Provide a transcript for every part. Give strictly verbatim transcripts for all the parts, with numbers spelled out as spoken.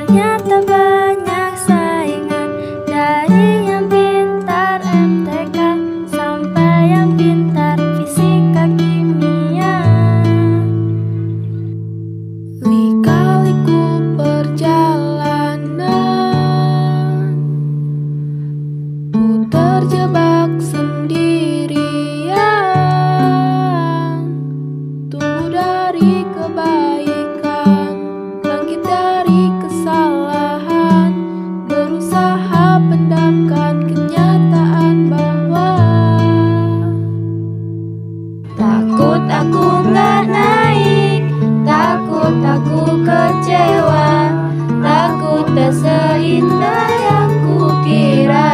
Ternyata banyak saingan, dari yang pintar M T K sampai yang pintar fisika kimia. Lika-liku perjalanan, ku terjebak sendirian. Tumbuh dari kebaikan, bangkit dari kesalahan, berusaha pendamkan kenyataan bahwa Takut aku nggak naik, takut aku kecewa, takut tak seindah yang kukira,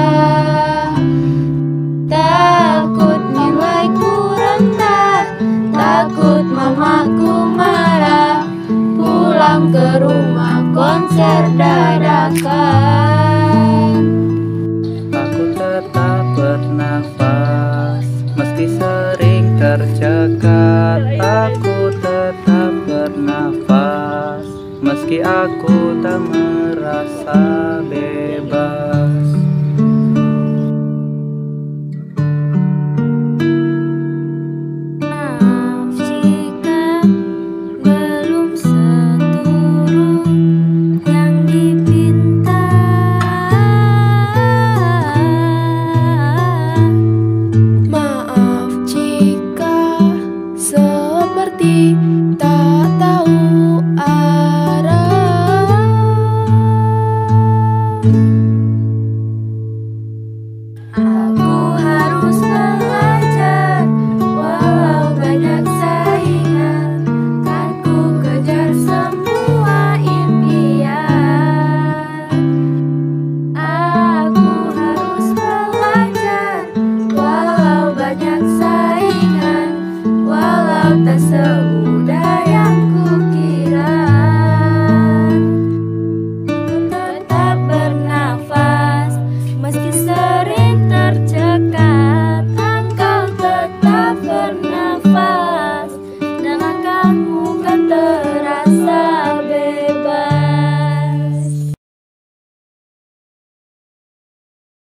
takut nilaiku rendah, takut mamaku marah, pulang ke rumah konser dadakan. Aku tetap bernafas meski sering tercekat. Aku tetap bernafas meski aku tak merasa bebas.